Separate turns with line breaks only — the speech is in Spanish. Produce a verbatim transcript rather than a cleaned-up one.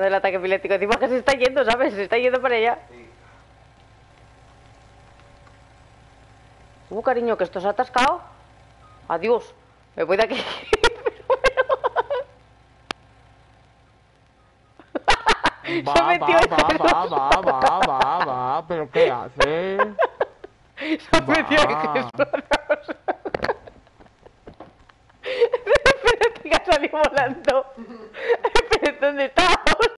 del ataque epiléptico. Encima que se está yendo, ¿sabes? Se está yendo para allá.
Sí.
Uh, cariño, que esto se ha atascado. Adiós. Me voy de aquí.
Va,
Se ha
va,
metido en
va,
el
va,
otro.
va, va, va, va, ¿pero qué hace?
Se ha metido en
Va.
Jesús.